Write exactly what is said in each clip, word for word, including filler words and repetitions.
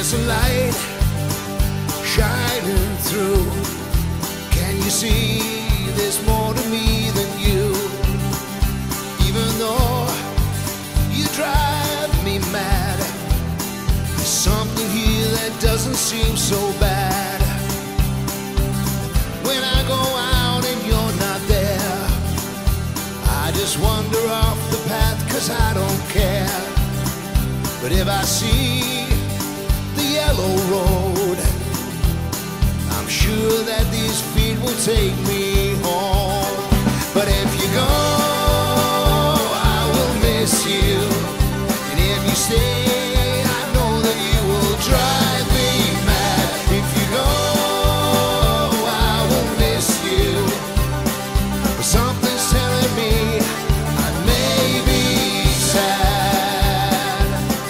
There's a light shining through. Can you see there's more to me than you? Even though you drive me mad, there's something here that doesn't seem so bad. When I go out and you're not there, I just wander off the path 'cause I don't care. But if I see the yellow road, I'm sure that these feet will take me home. But if you go, I will miss you. And if you stay, I know that you will drive me mad. If you go, I will miss you. But something's telling me I may be sad.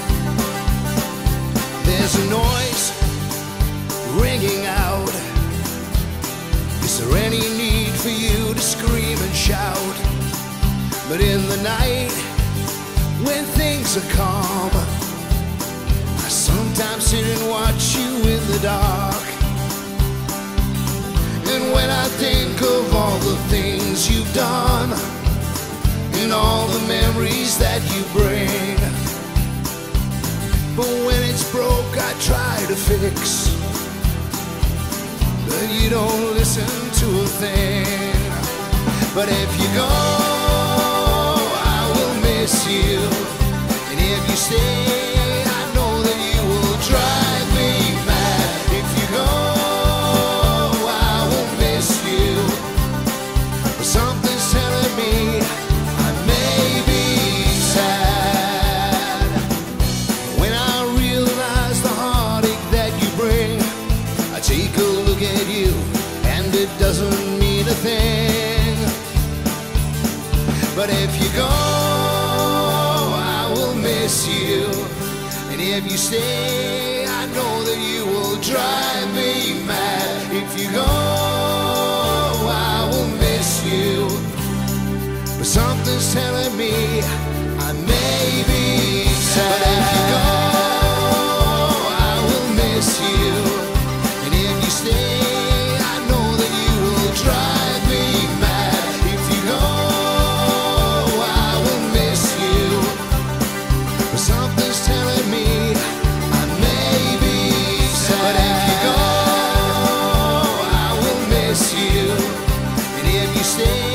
There's a noise ringing out. Is there any need for you to scream and shout? But in the night, when things are calm, I sometimes sit and watch you in the dark. And when I think of all the things you've done and all the memories that you bring, but when it's broke I try to fix, but you don't listen to a thing. But if you go, I will miss you. And if you stay, I know that you will drive me mad. If you go, I will miss you. But something's telling me I may be sad. When I realize the heartache that you bring, I take a look at you and it doesn't mean a thing. But if you go, I will miss you. And if you stay, I know that you will drive me mad. If you go, I will miss you. But something's telling me I may be sad. But if you go, I will miss you. And if you stay, I know that you will drive me mad. If you go, I will miss you. But something's telling me I may be sad. But if you go, I will miss you. And if you stay,